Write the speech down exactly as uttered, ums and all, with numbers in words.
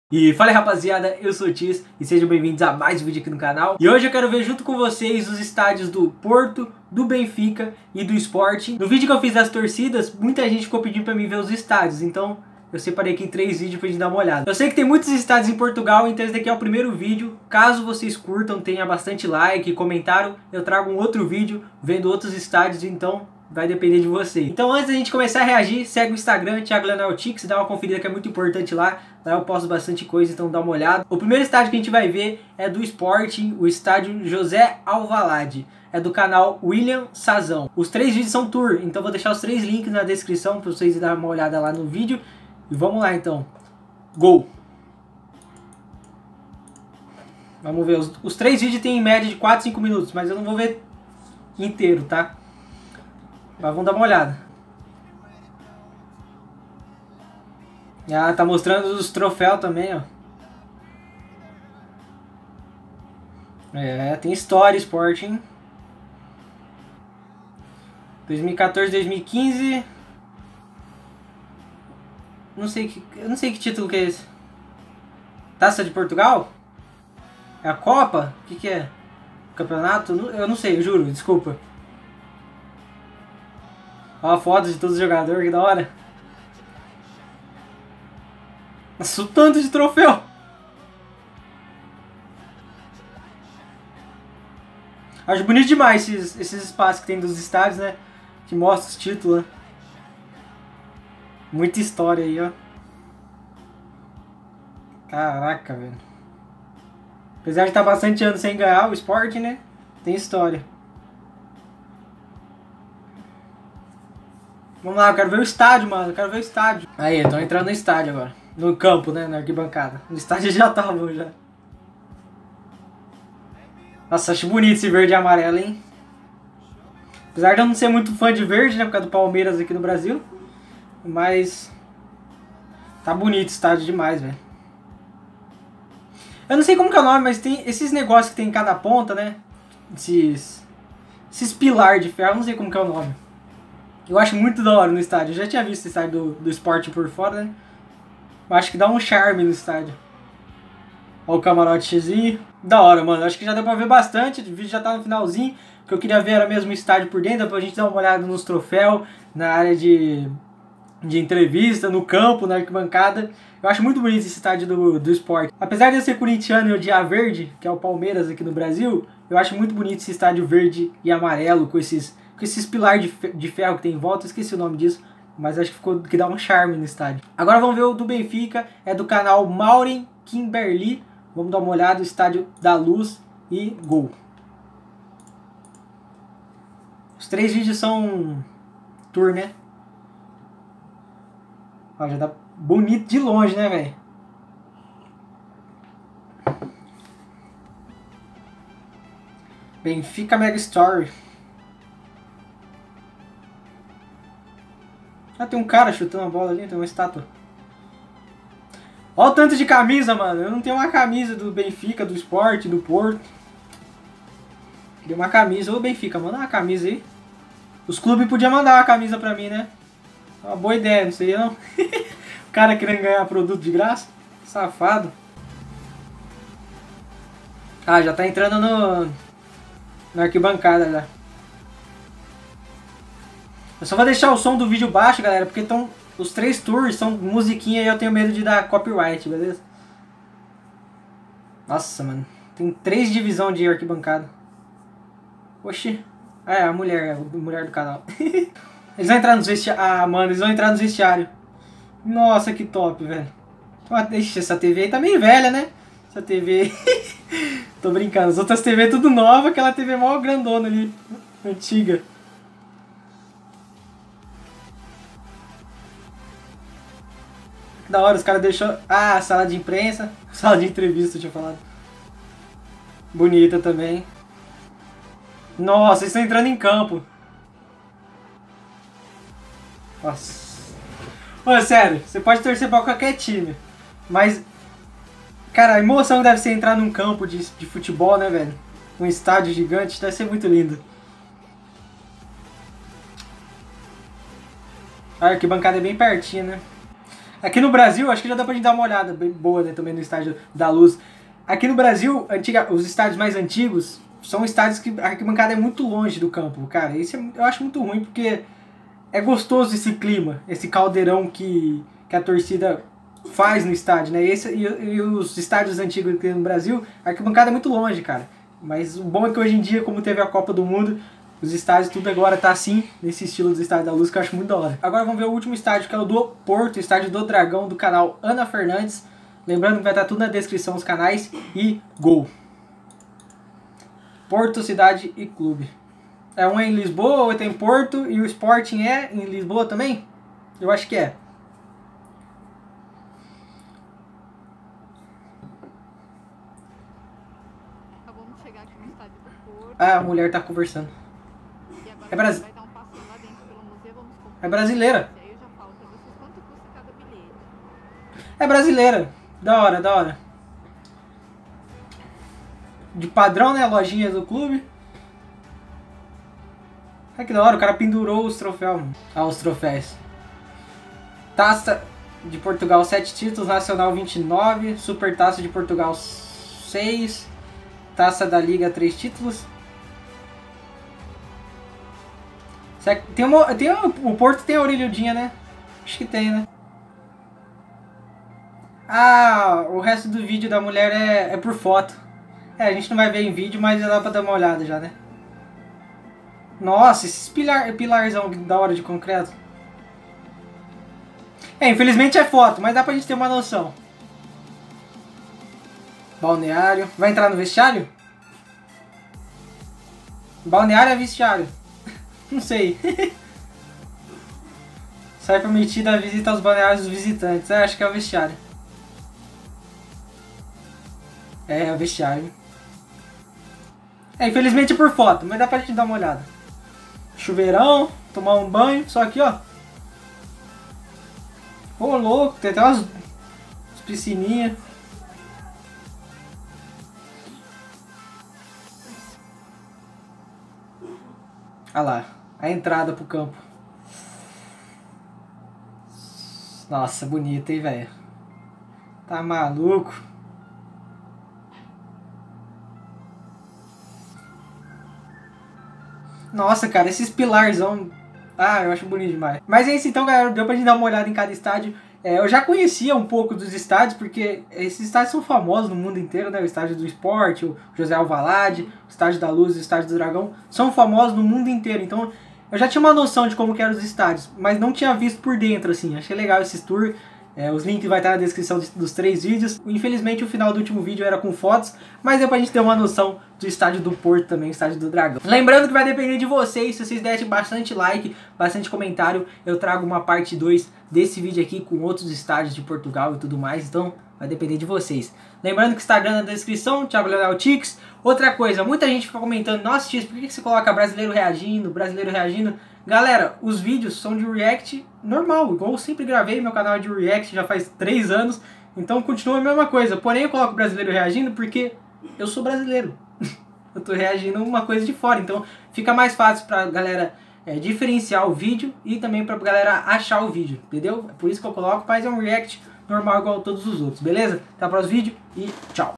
E fala aí, rapaziada, eu sou o Tis e sejam bem-vindos a mais um vídeo aqui no canal. E hoje eu quero ver junto com vocês os estádios do Porto, do Benfica e do Sport. No vídeo que eu fiz das torcidas, muita gente ficou pedindo pra mim ver os estádios, então eu separei aqui três vídeos pra gente dar uma olhada. Eu sei que tem muitos estádios em Portugal, então esse daqui é o primeiro vídeo. Caso vocês curtam, tenha bastante like e comentário, eu trago um outro vídeo vendo outros estádios, então vai depender de você. Então antes da gente começar a reagir, segue o Instagram, Thiago Leonel Tix, dá uma conferida que é muito importante lá. Lá eu posto bastante coisa, então dá uma olhada. O primeiro estádio que a gente vai ver é do Sporting, o estádio José Alvalade. É do canal William Sazão. Os três vídeos são tour, então vou deixar os três links na descrição para vocês darem uma olhada lá no vídeo. E vamos lá então. Gol! Vamos ver, os, os três vídeos tem em média de quatro, cinco minutos, mas eu não vou ver inteiro, tá? Mas vamos dar uma olhada. Ah, tá mostrando os troféus também, ó. É, tem história, Sporting. dois mil e quatorze, dois mil e quinze. Não sei que, eu não sei que título que é esse. Taça de Portugal? É a Copa? O que que é? Campeonato? Eu não sei, eu juro, desculpa. Ó a foto de todos os jogadores, que da hora. Nossa, o tanto de troféu! Acho bonito demais esses, esses espaços que tem dos estádios, né? Que mostra os títulos, né? Muita história aí, ó. Caraca, velho. Apesar de estar bastante anos sem ganhar o Sport, né? Tem história. Vamos lá, eu quero ver o estádio, mano. Eu quero ver o estádio. Aí, estão entrando no estádio agora. No campo, né? Na arquibancada. No estádio já tava, já. Nossa, acho bonito esse verde e amarelo, hein? Apesar de eu não ser muito fã de verde, né? Por causa do Palmeiras aqui no Brasil. Mas tá bonito o estádio demais, velho. Eu não sei como que é o nome, mas tem esses negócios que tem em cada ponta, né? Esses, esses pilar de ferro, eu não sei como que é o nome. Eu acho muito da hora no estádio. Eu já tinha visto o estádio do, do Sport por fora, né? Eu acho que dá um charme no estádio. Olha o camarotezinho. Da hora, mano. Acho que já deu pra ver bastante. O vídeo já tá no finalzinho. O que eu queria ver era mesmo o estádio por dentro. Pra gente dar uma olhada nos troféus, na área de, de entrevista, no campo, na arquibancada. Eu acho muito bonito esse estádio do, do Sport. Apesar de eu ser corintiano e odiar verde, que é o Palmeiras aqui no Brasil, eu acho muito bonito esse estádio verde e amarelo, com esses, com esses pilares de, de ferro que tem em volta. Eu esqueci o nome disso. Mas acho que ficou que dá um charme no estádio. Agora vamos ver o do Benfica. É do canal Maureen Kimberly. Vamos dar uma olhada no estádio da Luz e gol. Os três vídeos são tour, né? Ó, já dá bonito de longe, né, velho? Benfica Mega Story. Ah, tem um cara chutando a bola ali, tem uma estátua. Olha o tanto de camisa, mano. Eu não tenho uma camisa do Benfica, do Sport, do Porto. Queria uma camisa. Ô, Benfica, manda uma camisa aí. Os clubes podiam mandar uma camisa pra mim, né? Uma boa ideia, não sei não. O cara querendo ganhar produto de graça. Safado. Ah, já tá entrando no... na arquibancada já. Eu só vou deixar o som do vídeo baixo, galera, porque tão, os três tours são musiquinha e eu tenho medo de dar copyright, beleza? Nossa, mano. Tem três divisões de arquibancada. Oxi. Ah, é, a mulher, a mulher do canal. Eles vão entrar nos vestiários. Ah, mano, eles vão entrar nos vestiários. Nossa, que top, velho. Deixa, essa T V aí tá meio velha, né? Essa T V... Tô brincando. As outras T V tudo nova, aquela T V mó grandona ali. Antiga. Da hora, os caras deixou... Ah, sala de imprensa. Sala de entrevista, eu tinha falado. Bonita também. Nossa, eles estão entrando em campo. Nossa. Ô, sério, você pode torcer pra qualquer time. Mas... Cara, a emoção que deve ser entrar num campo de, de futebol, né, velho? Um estádio gigante, deve ser muito lindo. A arquibancada é bem pertinho, né? Aqui no Brasil, acho que já dá pra gente dar uma olhada bem boa, né, também no estádio da Luz. Aqui no Brasil, antiga, os estádios mais antigos são estádios que a arquibancada é muito longe do campo, cara. Isso é, eu acho muito ruim, porque é gostoso esse clima, esse caldeirão que, que a torcida faz no estádio, né? Esse, e, e os estádios antigos aqui no Brasil, a arquibancada é muito longe, cara. Mas o bom é que hoje em dia, como teve a Copa do Mundo, os estádios tudo agora tá assim, nesse estilo dos estádios da Luz, que eu acho muito da hora. Agora vamos ver o último estádio, que é o do Porto, o estádio do Dragão, do canal Ana Fernandes. Lembrando que vai estar tudo na descrição, os canais e gol. Porto, cidade e clube. É, um é em Lisboa, outro é em Porto, e o Sporting é em Lisboa também? Eu acho que é. Acabamos de chegar aqui no estádio do Porto. Ah, a mulher tá conversando. E agora É brasi- vai dar um passeio lá dentro pelo museu, vamos comprar. É brasileira. E aí eu já falo pra vocês quanto custa cada bilhete. É brasileira. Da hora, da hora. De padrão, né? Lojinha do clube. É que da hora, o cara pendurou os troféus. Ah, os troféus. Taça de Portugal, sete títulos. Nacional, vinte e nove. Super Taça de Portugal, seis. Taça da Liga, três títulos. Será que tem uma, tem uma, o Porto tem a orelhudinha, né? Acho que tem, né? Ah, o resto do vídeo da mulher é, é por foto. É, a gente não vai ver em vídeo, mas já dá pra dar uma olhada já, né? Nossa, esses pilar, pilarzão da hora de concreto. É, infelizmente é foto, mas dá pra gente ter uma noção. Balneário. Vai entrar no vestiário? Balneário é vestiário? Não sei. Só é permitida a visita aos balneários dos visitantes. É, acho que é o vestiário. É, é o vestiário. É, infelizmente é por foto, mas dá pra gente dar uma olhada. Chuveirão, tomar um banho, só aqui, ó. Ô, louco, tem até umas, umas piscininhas. Olha lá, a entrada pro campo. Nossa, bonita, hein, velho? Tá maluco? Nossa, cara, esses pilarzão... Ah, eu acho bonito demais. Mas é isso então, galera. Deu pra gente dar uma olhada em cada estádio. É, eu já conhecia um pouco dos estádios, porque esses estádios são famosos no mundo inteiro, né? O estádio do Sport, o José Alvalade, o estádio da Luz e o estádio do Dragão. São famosos no mundo inteiro. Então, eu já tinha uma noção de como que eram os estádios, mas não tinha visto por dentro, assim. Achei legal esses tours. É, os links vai estar na descrição de, dos três vídeos. Infelizmente o final do último vídeo era com fotos, mas deu pra gente ter uma noção do estádio do Porto também, o estádio do Dragão. Lembrando que vai depender de vocês, se vocês derem bastante like, bastante comentário, eu trago uma parte dois desse vídeo aqui com outros estádios de Portugal e tudo mais, então vai depender de vocês. Lembrando que o Instagram na descrição, Thiago Leonel Tix. Outra coisa, muita gente fica comentando, nossa Tix, por que você coloca brasileiro reagindo, brasileiro reagindo? Galera, os vídeos são de react normal, igual eu sempre gravei, meu canal é de react já faz três anos, então continua a mesma coisa. Porém eu coloco brasileiro reagindo porque eu sou brasileiro, eu tô reagindo a uma coisa de fora, então fica mais fácil pra galera é, diferenciar o vídeo e também pra galera achar o vídeo, entendeu? É por isso que eu coloco, mas é um react normal igual a todos os outros, beleza? Até o próximo vídeo e tchau!